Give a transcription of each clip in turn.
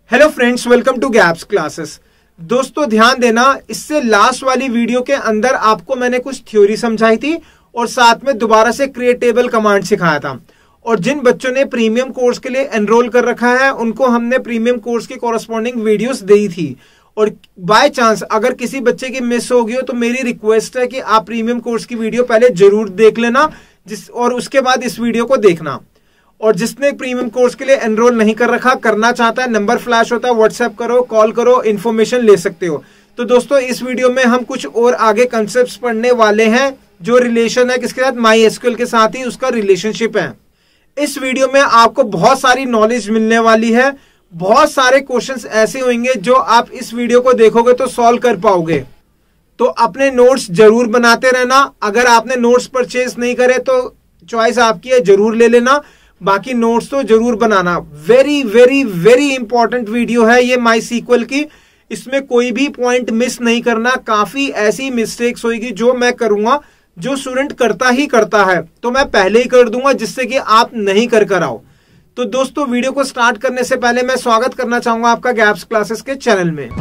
Hello friends, welcome to Gaps Classes. दोस्तों ध्यान देना, इससे लास्ट वाली वीडियो के अंदर आपको मैंने कुछ थ्योरी समझाई थी और साथ में दोबारा से क्रिएटेबल कमांड सिखाया था। और जिन बच्चों ने प्रीमियम कोर्स के लिए एनरोल कर रखा है उनको हमने प्रीमियम कोर्स की कॉरस्पॉन्डिंग वीडियोस दी थी। और बाय चांस अगर किसी बच्चे की मिस हो गई हो तो मेरी रिक्वेस्ट है कि आप प्रीमियम कोर्स की वीडियो पहले जरूर देख लेना और उसके बाद इस वीडियो को देखना। और जिसने प्रीमियम कोर्स के लिए एनरोल नहीं कर रखा, करना चाहता है, नंबर फ्लैश होता है, व्हाट्सएप करो, कॉल करो, इन्फॉर्मेशन ले सकते हो। तो दोस्तों इस वीडियो में हम कुछ और आगे कंसेप्ट्स पढ़ने वाले हैं जो रिलेशन है किसके साथ, माई एसक्यूएल के साथ ही उसका रिलेशनशिप है। इस वीडियो में आपको बहुत सारी नॉलेज मिलने वाली है। बहुत सारे क्वेश्चंस ऐसे होंगे जो आप इस वीडियो को देखोगे तो सॉल्व कर पाओगे। तो अपने नोट्स जरूर बनाते रहना। अगर आपने नोट्स परचेज नहीं करे तो चॉइस आपकी है, जरूर ले लेना। बाकी नोट्स तो जरूर बनाना। Very very very important video है ये माई सीक्वल की। इसमें कोई भी पॉइंट मिस नहीं करना। काफी ऐसी मिस्टेक्स होगी जो मैं करूंगा, जो स्टूडेंट करता ही करता है, तो मैं पहले ही कर दूंगा जिससे कि आप नहीं कर आओ। तो दोस्तों वीडियो को स्टार्ट करने से पहले मैं स्वागत करना चाहूंगा आपका गैप्स क्लासेस के चैनल में।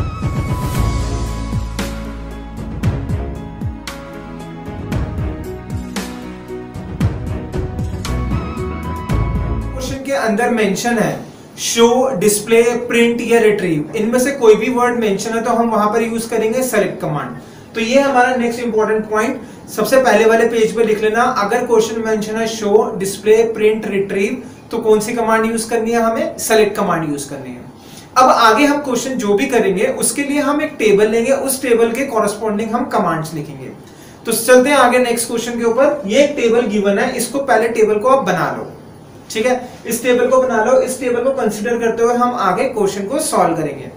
क्वेश्चन के अंदर मेंशन है शो, डिस्प्ले, प्रिंट या रिट्रीव। इनमें से कोई भी वर्ड मेंशन है तो हम वहां पर यूज करेंगे सेलेक्ट कमांड। तो ये हमारा नेक्स्ट इंपॉर्टेंट पॉइंट सबसे पहले वाले पेज पे लिख लेना। अगर क्वेश्चन मेंशन है शो, डिस्प्ले, प्रिंट, रिट्रीव तो कौन सी कमांड यूज करनी है, हमें सेलेक्ट कमांड यूज करनी है। अब आगे हम क्वेश्चन जो भी करेंगे उसके लिए हम एक टेबल लेंगे, उस टेबल के कॉरस्पॉन्डिंग हम कमांड्स लिखेंगे। तो चलते हैं आगे नेक्स्ट क्वेश्चन के ऊपर। ये एक टेबल गिवन है, इसको पहले टेबल को आप बना लो, ठीक है। इस टेबल को बना लो। इस टेबल को कंसीडर करते हुए हम आगे क्वेश्चन को सॉल्व करेंगे,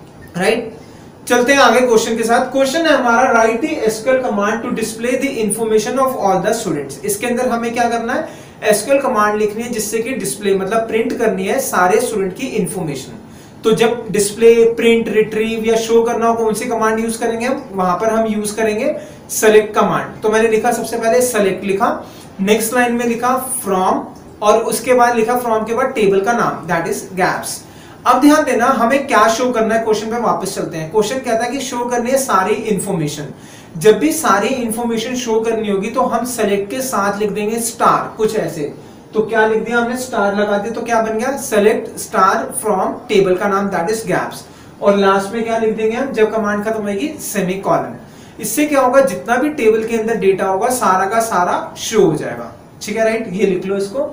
राइट। चलते हैं आगे क्वेश्चन के साथ। क्वेश्चन है हमारा write the SQL command to display the information of all the students. इसके अंदर हमें क्या करना है, एसक्यूएल कमांड लिखनी है जिससे कि डिस्प्ले मतलब प्रिंट करनी है सारे स्टूडेंट की इंफॉर्मेशन। तो जब डिस्प्ले, प्रिंट, रिट्रीव या शो करना हो कौन सी कमांड यूज करेंगे हम, वहां पर हम यूज करेंगे सेलेक्ट कमांड। तो मैंने लिखा सबसे पहले सेलेक्ट लिखा, नेक्स्ट लाइन में लिखा फ्रॉम और उसके बाद लिखा फ्रॉम के बाद टेबल का नाम दैट इज गैप्स। अब ध्यान देना हमें क्या शो करना है। क्वेश्चन पे वापस चलते हैं। क्वेश्चन कहता है कि शो करनी है सारी इंफॉर्मेशन। जब भी सारी इंफॉर्मेशन शो करनी होगी तो हम सेलेक्ट के साथ लिख देंगे स्टार, कुछ ऐसे। तो क्या लिख दिया हमने, स्टार लगा दिया, तो क्या बन गया, सेलेक्ट स्टार फ्रॉम टेबल का नाम दैट इज गैप्स। और लास्ट में क्या लिख देंगे हम जब कमांड खत्म होगी, सेमीकोलन। इससे क्या होगा, जितना भी टेबल के अंदर डेटा होगा सारा का सारा शो हो जाएगा, ठीक है, राइट। ये लिख लो इसको।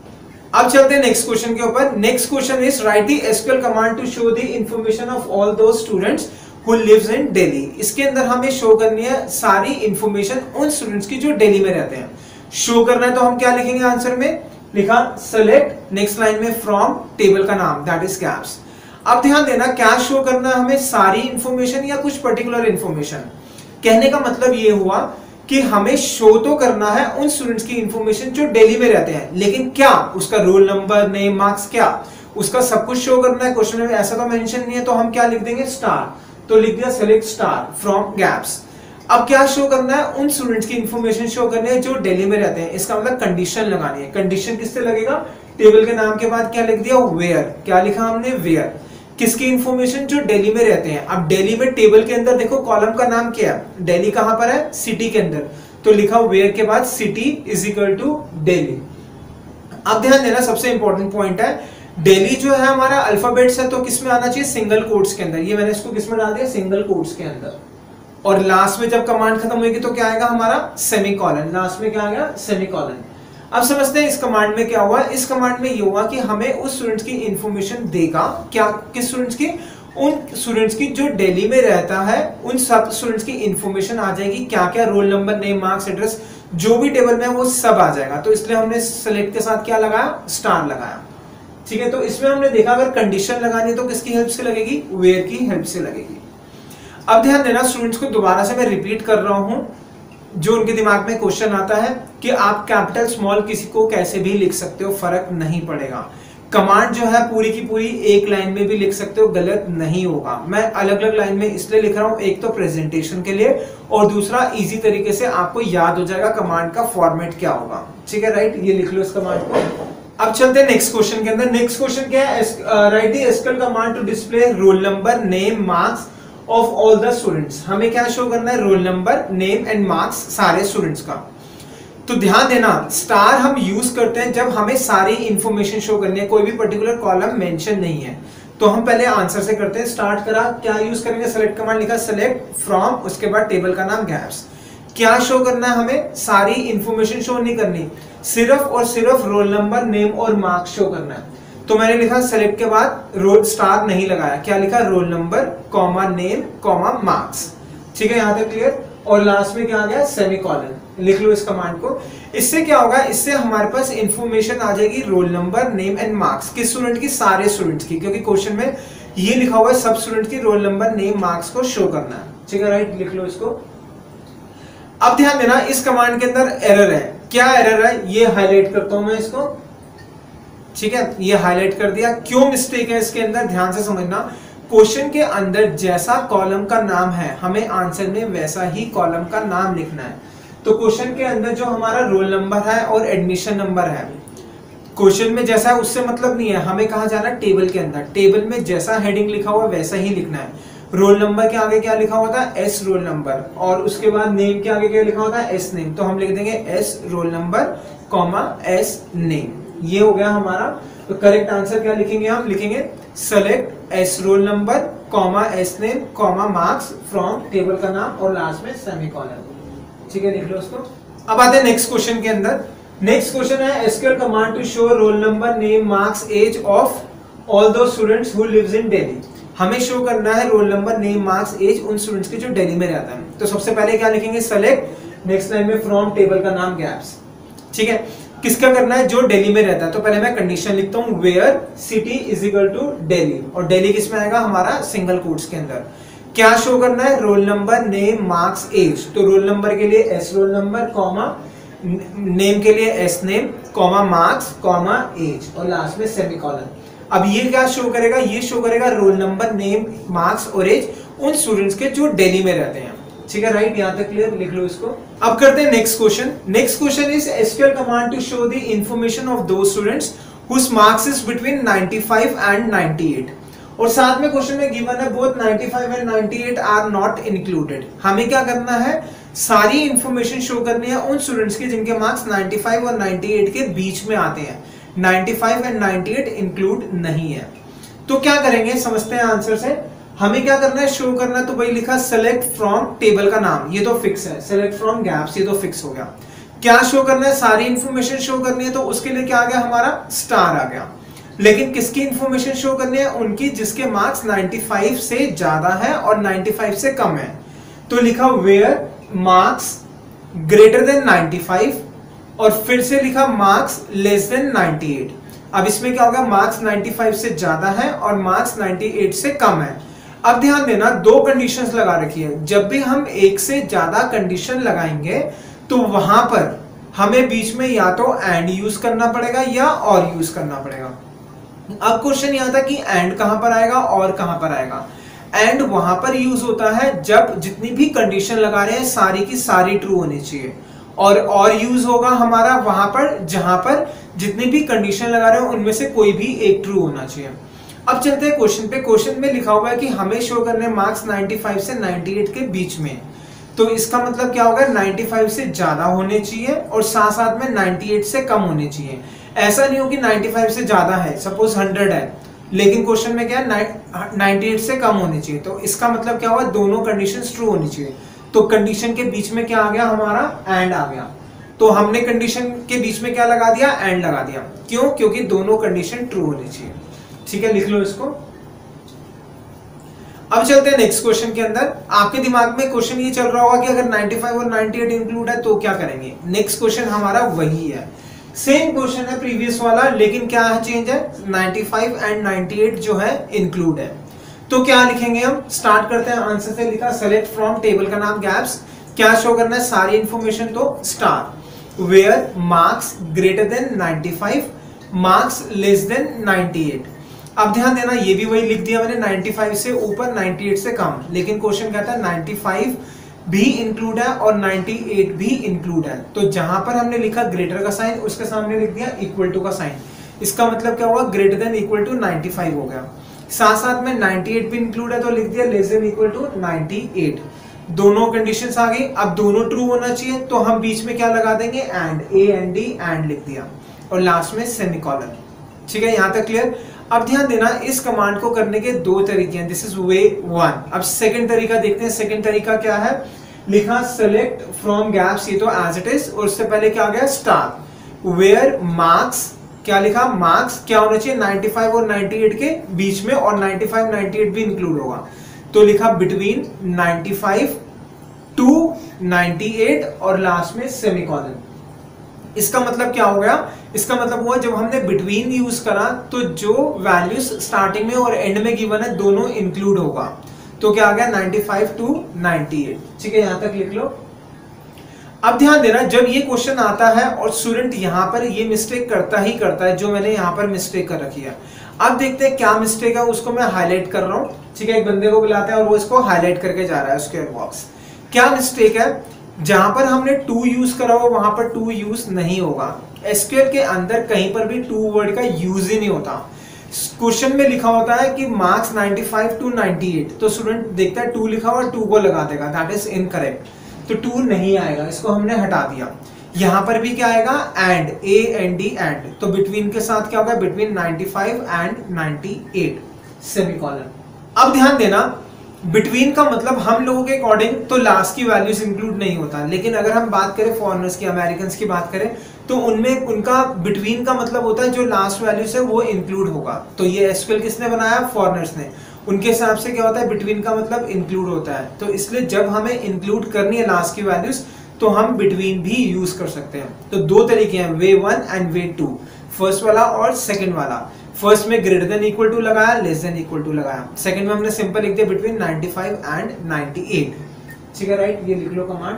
अब चलते हैं नेक्स्ट क्वेश्चन के ऊपर। Next question is write the SQL command to show the information of all those students who lives in Delhi. इसके अंदर हमें शो करनी है सारी इंफॉर्मेशन उन स्टूडेंट्स की जो दिल्ली में रहते हैं। शो करना है तो हम क्या लिखेंगे, आंसर में लिखा सेलेक्ट, नेक्स्ट लाइन में फ्रॉम टेबल का नाम दैट इज गैप्स। अब ध्यान देना क्या शो करना है हमें, सारी इंफॉर्मेशन या कुछ पर्टिकुलर इंफॉर्मेशन। कहने का मतलब ये हुआ कि हमें शो तो करना है उन स्टूडेंट्स की इंफॉर्मेशन जो दिल्ली में रहते हैं, लेकिन क्या उसका रोल नंबर, नेम, मार्क्स, क्या उसका सब कुछ शो करना है। क्वेश्चन में ऐसा तो मेंशन नहीं है तो हम क्या लिख देंगे, स्टार। तो लिख दिया सेलेक्ट स्टार फ्रॉम गैप्स। अब क्या शो करना है, उन स्टूडेंट्स की इंफॉर्मेशन शो करनी है जो दिल्ली में रहते हैं। इसका मतलब कंडीशन लगानी है। कंडीशन किससे लगेगा, टेबल के नाम के बाद क्या लिख दिया, वेयर। क्या लिखा हमने, वेयर। किसकी इंफॉर्मेशन, जो दिल्ली में रहते हैं। अब दिल्ली में टेबल के अंदर देखो कॉलम का नाम क्या है, दिल्ली कहां पर है, सिटी के अंदर। तो लिखा वेयर के बाद city is equal to Delhi. अब ध्यान देना सबसे इंपॉर्टेंट पॉइंट है, दिल्ली जो है हमारा अल्फाबेट्स है तो किसमें आना चाहिए, सिंगल कोट्स के अंदर। ये मैंने इसको किसमें डाल दिया, सिंगल कोट्स के अंदर। और लास्ट में जब कमांड खत्म होगी तो क्या आएगा हमारा, सेमीकोलन। लास्ट में क्या आ गया, सेमीकोलन। अब समझते हैं इस कमांड में क्या हुआ। इस कमांड में ये हुआ कि हमें उस स्टूडेंट्स की इंफॉर्मेशन देगा, क्या, किस स्टूडेंट्स की, उन स्टूडेंट्स की जो दिल्ली में रहता है, उन सब स्टूडेंट्स की इंफॉर्मेशन आ जाएगी। क्या क्या, roll number, name, marks, address, जो भी टेबल में है वो सब आ जाएगा। तो इसलिए हमने सेलेक्ट के साथ क्या लगाया, स्टार लगाया, ठीक है। तो इसमें हमने देखा अगर कंडीशन लगानी है तो किसकी हेल्प से लगेगी, वेयर की हेल्प से लगेगी। अब ध्यान देना स्टूडेंट्स को दोबारा से मैं रिपीट कर रहा हूं, जो उनके दिमाग में क्वेश्चन आता है कि आप कैपिटल स्मॉल किसी को कैसे भी लिख सकते हो, फर्क नहीं पड़ेगा। कमांड जो है पूरी की पूरी एक लाइन में भी लिख सकते हो, गलत नहीं होगा। मैं अलग अलग लाइन में इसलिए लिख रहा हूं, एक तो प्रेजेंटेशन के लिए और दूसरा इजी तरीके से आपको याद हो जाएगा कमांड का फॉर्मेट क्या होगा, ठीक है, राइट। ये लिख लो इस कमांड को। अब चलते हैं नेक्स्ट क्वेश्चन के अंदर। नेक्स्ट क्वेश्चन क्या है, write the SQL command to display roll number, name, marks of all the students. हमें क्या शो करना है, roll number, name and marks सारे स्टूडेंट्स का। तो ध्यान देना, स्टार हम यूज करते हैं जब हमें सारी इंफॉर्मेशन शो करनी है, कोई भी पर्टिकुलर कॉलम मेंशन नहीं है। तो हम पहले आंसर से करते हैं, स्टार्ट करा, क्या यूज करेंगे, सेलेक्ट कमांड लिखा, सेलेक्ट फ्रॉम, उसके बाद टेबल का नाम गैप्स। क्या शो करना है, हमें सारी इंफॉर्मेशन शो नहीं करनी, सिर्फ और सिर्फ रोल नंबर, नेम और मार्क्स शो करना है। तो मैंने लिखा सेलेक्ट के बाद रोल, स्टार नहीं लगाया, क्या लिखा, roll number comma name comma marks. ठीक है, यहां तक क्लियर। और लास्ट में क्या आ गया, सेमीकोलन। लिख लो इस कमांड को। इससे क्या होगा, इससे हमारे पास इंफॉर्मेशन आ जाएगी roll number, name and marks, किस स्टूडेंट की, सारे स्टूडेंट्स की, क्योंकि क्वेश्चन में ये लिखा हुआ है सब स्टूडेंट की रोल नंबर, नेम, मार्क्स को शो करना है। ठीक है, राइट, लिख लो इसको। अब ध्यान देना, इस कमांड के अंदर एरर है। क्या एरर है, ये हाईलाइट करता हूं मैं इसको। ठीक है, ये हाईलाइट कर दिया। क्यों मिस्टेक है इसके अंदर, ध्यान से समझना। क्वेश्चन के अंदर जैसा कॉलम का नाम है, हमें आंसर में वैसा ही कॉलम का नाम लिखना है। तो क्वेश्चन के अंदर जो हमारा रोल नंबर है और एडमिशन नंबर है, क्वेश्चन में जैसा है उससे मतलब नहीं है, हमें कहा जाना है टेबल के अंदर। टेबल में जैसा हेडिंग लिखा हुआ वैसा ही लिखना है। रोल नंबर के आगे क्या लिखा हुआ था, एस रोल नंबर, और उसके बाद नेम के आगे क्या लिखा होता है, एस नेम। तो हम लिख देंगे S roll number comma S name. ये हो गया हमारा। तो करेक्ट आंसर क्या लिखेंगे, हम लिखेंगे select S roll number comma S name comma marks from table का नाम और लास्ट में सेमीकोलन। ठीक है, लिख लो उसको। अब आते हैं नेक्स्ट क्वेश्चन के अंदर। नेक्स्ट क्वेश्चन है SQL command to show roll number, name, marks, age of all the students who lives in Delhi. हमें शो करना है roll number, name, marks, age उन स्टूडेंट्स के जो दिल्ली में रहता है। तो सबसे पहले क्या लिखेंगे, सेलेक्ट, नेक्स्ट लाइन में फ्रॉम, टेबल का नाम, गैप्स। ठीक है, किसका करना है, जो दिल्ली में रहता है। तो पहले मैं कंडीशन लिखता हूं, where city is equal to Delhi, और दिल्ली किसमें आएगा, हमारा सिंगल कोट्स के अंदर। क्या शो करना है, roll number, name, marks, age. तो रोल नंबर के लिए S roll number comma, name के लिए S name comma marks comma age, और लास्ट में सेमीकोलन। अब ये क्या शो करेगा, ये शो करेगा रोल नंबर, नेम, मार्क्स और एज उन स्टूडेंट्स के जो दिल्ली में रहते हैं। ठीक है, राइट, यहां तक क्लियर, लिख लो इसको। अब करते हैं next question. Next question is SQL command to show the information of the students whose marks is between 95 and 98। और साथ में क्वेश्चन में गिवन है both 95 and 98 are not included. हमें क्या करना है, सारी इंफॉर्मेशन शो करनी है उन स्टूडेंट्स की जिनके मार्क्स 95 और 98 के बीच में आते हैं। 95 एंड 98 इंक्लूड नहीं है। तो क्या करेंगे, समझते हैं आंसर से। हमें क्या करना है, शो करना है। तो भाई लिखा सेलेक्ट फ्रॉम, टेबल का नाम, ये तो फिक्स है, सेलेक्ट फ्रॉम गैप्स, ये तो फिक्स हो गया। क्या शो करना है, सारी इंफॉर्मेशन शो करनी है। तो उसके लिए क्या आ गया, हमारा स्टार आ गया। लेकिन किसकी इंफॉर्मेशन शो करनी है, उनकी जिसके मार्क्स 95 से ज्यादा है और 95 से कम है। तो लिखा वेयर मार्क्स ग्रेटर देन 95, और फिर से लिखा मार्क्स लेस देन 98। अब इसमें क्या होगा, मार्क्स 95 से ज्यादा है और मार्क्स 98 से कम है। अब ध्यान देना, दो कंडीशंस लगा रखी है। जब भी हम एक से ज्यादा कंडीशन लगाएंगे तो वहां पर हमें बीच में या तो एंड यूज करना पड़ेगा या और यूज करना पड़ेगा। अब क्वेश्चन यहां था कि एंड कहां पर आएगा और कहां पर आएगा। एंड वहां पर यूज होता है जब जितनी भी कंडीशन लगा रहे हैं सारी की सारी ट्रू होनी चाहिए, और यूज होगा हमारा वहां पर जहां पर जितनी भी कंडीशन लगा रहे हैं उनमें से कोई भी एक ट्रू होना चाहिए। अब चलते हैं क्वेश्चन पे। क्वेश्चन में लिखा हुआ है कि हमें शो करने मार्क्स 95 से 98 के बीच में। तो इसका मतलब क्या होगा, 95 से ज्यादा होने चाहिए और साथ साथ में 98 से कम होने चाहिए। ऐसा नहीं हो कि 95 से ज्यादा है, सपोज 100 है, लेकिन क्वेश्चन में क्या है 98 से कम होनी चाहिए। तो इसका मतलब क्या होगा, दोनों कंडीशंस ट्रू होनी चाहिए। तो कंडीशन के बीच में क्या आ गया, हमारा एंड आ गया। तो हमने कंडीशन के बीच में क्या लगा दिया, एंड लगा दिया। क्यों, क्योंकि दोनों कंडीशन ट्रू होनी चाहिए। ठीक है, लिख लो इसको। अब चलते हैं नेक्स्ट क्वेश्चन के अंदर। आपके दिमाग में क्वेश्चन ये चल रहा होगा कि अगर 95 और 98 इंक्लूड है तो क्या करेंगे। नेक्स्ट क्वेश्चन हमारा वही है, सेम क्वेश्चन है प्रीवियस वाला, लेकिन क्या चेंज है, 95 एंड 98 जो है इंक्लूड है। तो क्या लिखेंगे हम, स्टार्ट करते हैं आंसर से। लिखा सेलेक्ट फ्रॉम, टेबल का नाम गैप्स। क्या शो करना है, सारी इंफॉर्मेशन, तो star. Where marks greater than 95, marks less than 98। अब ध्यान देना, ये भी वही लिख दिया मैंने, 95 से ऊपर 98 से कम, लेकिन क्वेश्चन कहता है 95 भी इंक्लूड है और 98 भी इंक्लूड है। तो जहां पर हमने लिखा ग्रेटर का साइन, उसके सामने लिख दिया इक्वल टू का साइन। इसका मतलब क्या हुआ, ग्रेटर देन इक्वल टू 95 हो गया। साथ साथ में 98 भी इंक्लूड है तो लिख दिया लेस देन इक्वल टू 98। दोनों कंडीशंस आ गई। अब दोनों ट्रू होना चाहिए तो हम बीच में क्या लगा देंगे, and, A N D and लिख दिया और लास्ट में सेमीकोलन। ठीक है, यहां तक क्लियर। अब ध्यान देना, इस कमांड को करने के दो तरीके हैं, दिस इज वे 1। अब सेकंड तरीका देखते हैं। सेकंड तरीका क्या है, लिखा सेलेक्ट फ्रॉम गैप्स, ये तो एज इट इज, और उससे पहले क्या आ गया, स्टार, वेयर मार्क्स, क्या लिखा, मार्क्स क्या होना चाहिए 95 और 98 के बीच में, और 95 98 भी इंक्लूड होगा, तो लिखा बिटवीन 95 टू 98 और लास्ट में सेमीकोलन। इसका मतलब क्या हो गया, इसका मतलब हुआ जब हमने बिटवीन यूज करा तो जो वैल्यूज स्टार्टिंग में और एंड में गिवन है दोनों इंक्लूड होगा, तो क्या आ गया 95 टू 98। ठीक है, यहां तक लिख लो। अब ध्यान देना, जब ये क्वेश्चन आता है और स्टूडेंट यहां पर ये मिस्टेक करता ही करता है जो मैंने यहां पर मिस्टेक कर रखी है। अब देखते हैं क्या मिस्टेक है, उसको मैं हाईलाइट कर रहा हूं। ठीक है, एक बंदे को बुलाते हैं और वो इसको हाईलाइट करके जा रहा है स्क्वायर बॉक्स। क्या मिस्टेक है, जहां पर हमने 2 यूज करा हो वहां पर 2 यूज नहीं होगा। एसक्यूएल के अंदर कहीं पर भी 2 वर्ड का यूज ही नहीं होता। क्वेश्चन में लिखा होता है कि मार्क्स 95 टू 98, तो स्टूडेंट देखता है 2 लिखा हुआ 2 को लगा देगा, दैट इज इनकरेक्ट, तो 2 नहीं आएगा, इसको हमने हटा दिया। यहां पर भी क्या आएगा, and, A N D and, तो बिटवीन के साथ क्या होगा, बिटवीन 95 एंड 98 सेमीकोलन। अब ध्यान देना, बिटवीन का मतलब हम लोगों के अकॉर्डिंग तो लास्ट की वैल्यूज इंक्लूड नहीं होता, लेकिन अगर हम बात करें फॉरेनर्स की, अमेरिकन की बात करें, तो उनमें उनका बिटवीन का मतलब होता है जो लास्ट वैल्यूज है वो इंक्लूड होगा। तो ये एसक्यूएल किसने बनाया, फॉरेनर्स ने। उनके हिसाब से क्या होता है, बिटवीन का मतलब इंक्लूड होता है, तो इसलिए जब हमें इंक्लूड करनी है लास्ट की वैल्यूज तो हम बिटवीन भी यूज कर सकते हैं। तो 2 तरीके हैं, वे 1 एंड वे 2, फर्स्ट वाला और सेकंड वाला। फर्स्ट में ग्रेटर देन इक्वल टू लगाया, लेस देन इक्वल टू लगाया। सेकंड में हमने सिंपल लिख दिया बिटवीन 95 एंड 98। ठीक है, राइट, ये लिख लो कमांड।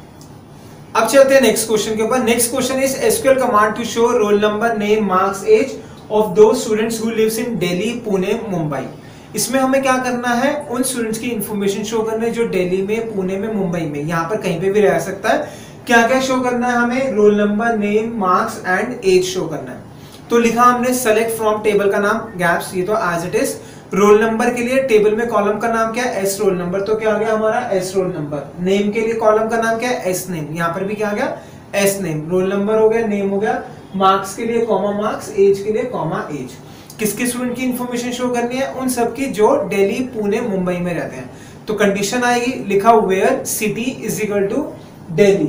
अब चलते हैं नेक्स्ट क्वेश्चन के ऊपर। Next question is SQL command to show roll number, name, marks, age of those students who lives in Delhi, Pune, Mumbai. इसमें हमें क्या करना है, उन स्टूडेंट्स की इंफॉर्मेशन शो करना है जो दिल्ली में, पुणे में, मुंबई में, यहाँ पर कहीं पे भी रह सकता है। क्या क्या शो करना है हमें, roll number, name, marks and age show करना है। तो लिखा हमने सेलेक्ट फ्रॉम टेबल का नाम गैप्स, ये तो as it is. Roll number के लिए टेबल में कॉलम का नाम क्या है, एस रोल नंबर, तो क्या आ गया हमारा एस रोल नंबर। नेम के लिए कॉलम का नाम क्या है, एस नेम, यहाँ पर भी क्या आ गया, एस नेम। रोल नंबर हो गया, नेम हो गया, मार्क्स के लिए कॉमा मार्क्स, एज के लिए कॉमा एज। किसके स्टूडेंट की इंफॉर्मेशन शो करनी है, उन सबकी जो दिल्ली, पुणे, मुंबई में रहते हैं। तो कंडीशन आएगी, लिखा where city is equal to Delhi.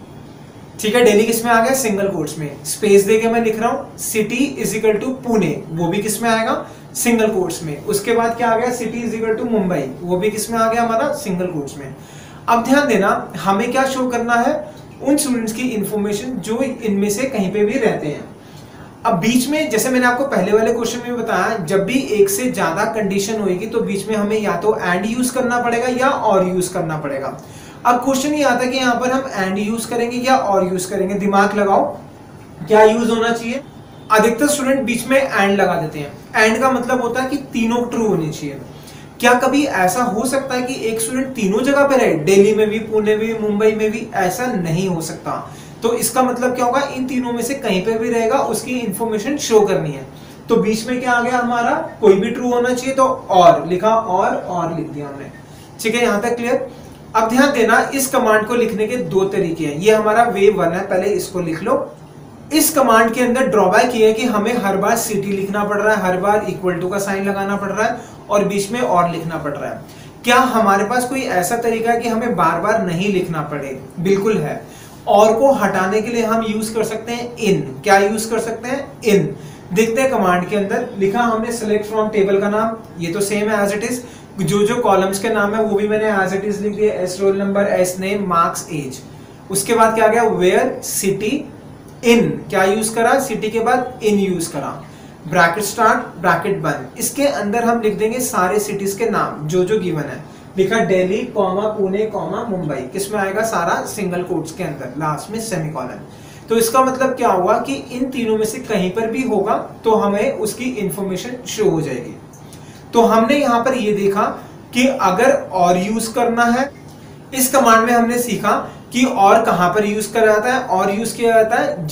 ठीक है, दिल्ली किसमें आ गया, सिंगल कोट्स में, स्पेस देके मैं लिख रहा हूं, city is equal to Pune, वो भी किसमें आएगा, सिंगल कोट्स में। उसके बाद क्या आ गया, city is equal to Mumbai, वो भी किसमें आ गया हमारा, सिंगल कोट्स में। अब ध्यान देना, हमें क्या शो करना है, उन स्टूडेंट्स की इंफॉर्मेशन जो इनमें से कहीं पे भी रहते हैं। अब बीच में, जैसे मैंने आपको पहले वाले क्वेश्चन में बताया, जब भी एक से ज्यादा कंडीशन होगी तो बीच में हमें या तो एंड यूज करना पड़ेगा या और यूज करना पड़ेगा। अब क्वेश्चन ये आता है कि यहाँ पर हम एंड यूज करेंगे या और यूज करेंगे, दिमाग लगाओ क्या यूज होना चाहिए। अधिकतर स्टूडेंट बीच में एंड लगा देते हैं। एंड का मतलब होता है कि तीनों ट्रू होनी चाहिए। क्या कभी ऐसा हो सकता है कि एक स्टूडेंट तीनों जगह पे रहे, दिल्ली में भी, पुणे में भी, मुंबई में भी? ऐसा नहीं हो सकता। तो इसका मतलब क्या होगा, इन तीनों में से कहीं पे भी रहेगा, उसकी इंफॉर्मेशन शो करनी है। तो बीच में क्या आ गया हमारा, कोई भी ट्रू होना चाहिए, तो और लिखा, और लिख दिया हमने। ठीक है, यहां तक क्लियर। अब ध्यान देना, इस कमांड को लिखने के 2 तरीके हैं। ये हमारा वे 1 है, पहले इसको लिख लो। इस कमांड के अंदर ड्रॉबैक ये है कि हमें हर बार सिटी लिखना पड़ रहा है, हर बार इक्वल टू का साइन लगाना पड़ रहा है और बीच में और लिखना पड़ रहा है। क्या हमारे पास कोई ऐसा तरीका है कि हमें बार बार नहीं लिखना पड़े? बिल्कुल है। और को हटाने के लिए हम यूज कर सकते हैं इन। क्या यूज कर सकते हैं? इन। देखते हैं कमांड के अंदर लिखा हमने सेलेक्ट फ्रॉम टेबल का नाम, ये तो सेम है एज इट इज। जो कॉलम्स के नाम है वो भी मैंने एज इट इज लिख दिया, S roll number, S name, marks, age. उसके बाद क्या गया, वेयर सिटी इन। क्या यूज करा, सिटी के बाद इन यूज करा, ब्रैकेट स्टार्ट, ब्रैकेट बंद। इसके अंदर हम लिख देंगे सारे सिटीज के नाम जो गिवन है। लिखा दिल्ली, पुणे, मुंबई, किसमें आएगा, सारा सिंगल कोट्स के अंदर, लास्ट में सेमीकोलन। तो इसका मतलब क्या हुआ कि इन तीनों में से कहीं पर भी होगा तो हमें उसकी इंफॉर्मेशन शो हो जाएगी। तो हमने यहां पर ये देखा कि अगर और यूज करना है, इस कमांड में हमने सीखा कि और कहां पर यूज करा जाता है। और यूज किया जाता है जब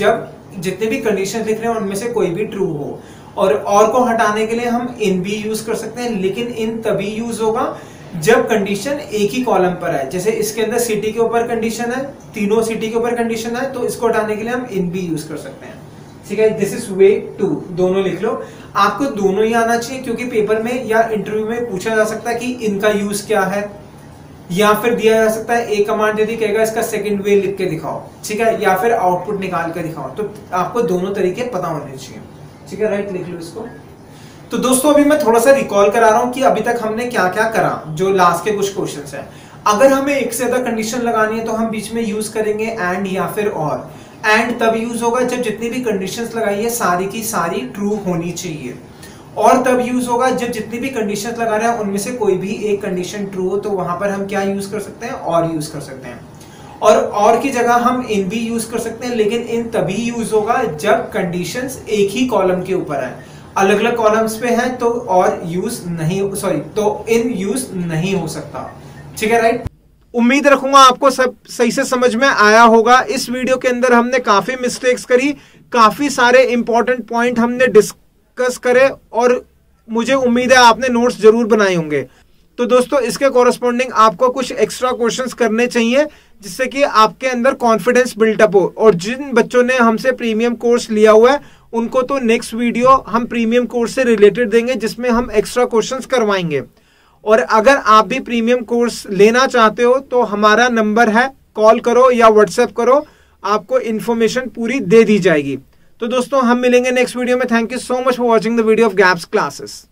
जितने भी कंडीशन लिख रहे हैं उनमें से कोई भी ट्रू हो। और को हटाने के लिए हम इन भी यूज कर सकते हैं, लेकिन इन तभी यूज होगा जब कंडीशन एक ही कॉलम पर है। जैसे इसके अंदर सिटी के ऊपर कंडीशन है, तीनों सिटी के ऊपर कंडीशन है, तो इसको हटाने के लिए हम इन भी यूज कर सकते हैं। ठीक है, दिस इज वे 2, दोनों लिख लो। आपको दोनों ही आना चाहिए, क्योंकि पेपर में या इंटरव्यू में पूछा जा सकता है कि इनका यूज क्या है, या फिर दिया जा सकता है एक कमांड यदि कहेगा इसका सेकंड वे लिख के दिखाओ, ठीक है, या फिर आउटपुट निकाल के दिखाओ। तो आपको दोनों तरीके पता होने चाहिए। ठीक है, राइट, लिख लो इसको। तो दोस्तों अभी मैं थोड़ा सा रिकॉल करा रहा हूं कि अभी तक हमने क्या क्या करा, जो लास्ट के कुछ क्वेश्चंस हैं। अगर हमें एक से ज्यादा कंडीशन लगानी है तो हम बीच में यूज करेंगे एंड या फिर और। एंड तब यूज होगा जब जितनी भी कंडीशंस लगाई है सारी की सारी ट्रू होनी चाहिए। और तब यूज होगा जब जितनी भी कंडीशंस लगा रहे हैं उनमें से कोई भी एक कंडीशन ट्रू हो, तो वहां पर हम क्या यूज कर सकते हैं, और यूज कर सकते हैं। और की जगह हम इन भी यूज कर सकते हैं, लेकिन इन तभी यूज होगा जब कंडीशंस एक ही कॉलम के ऊपर है। अलग अलग कॉलम्स पे हैं तो और यूज नहीं, सॉरी, तो इन यूज नहीं हो सकता। ठीक है, राइट। उम्मीद रखूंगा आपको सब सही से समझ में आया होगा। इस वीडियो के अंदर हमने काफी मिस्टेक्स करी, काफी सारे इंपॉर्टेंट पॉइंट हमने डिस्कस करे, और मुझे उम्मीद है आपने नोट्स जरूर बनाए होंगे। तो दोस्तों इसके कॉरेस्पॉन्डिंग आपको कुछ एक्स्ट्रा क्वेश्चंस करने चाहिए, जिससे कि आपके अंदर कॉन्फिडेंस बिल्टअप हो। और जिन बच्चों ने हमसे प्रीमियम कोर्स लिया हुआ है उनको तो नेक्स्ट वीडियो हम प्रीमियम कोर्स से रिलेटेड देंगे, जिसमें हम एक्स्ट्रा क्वेश्चंस करवाएंगे। और अगर आप भी प्रीमियम कोर्स लेना चाहते हो तो हमारा नंबर है, कॉल करो या व्हाट्सएप करो, आपको इन्फॉर्मेशन पूरी दे दी जाएगी। तो दोस्तों हम मिलेंगे नेक्स्ट वीडियो में। Thank you so much for watching the video of Gaps classes.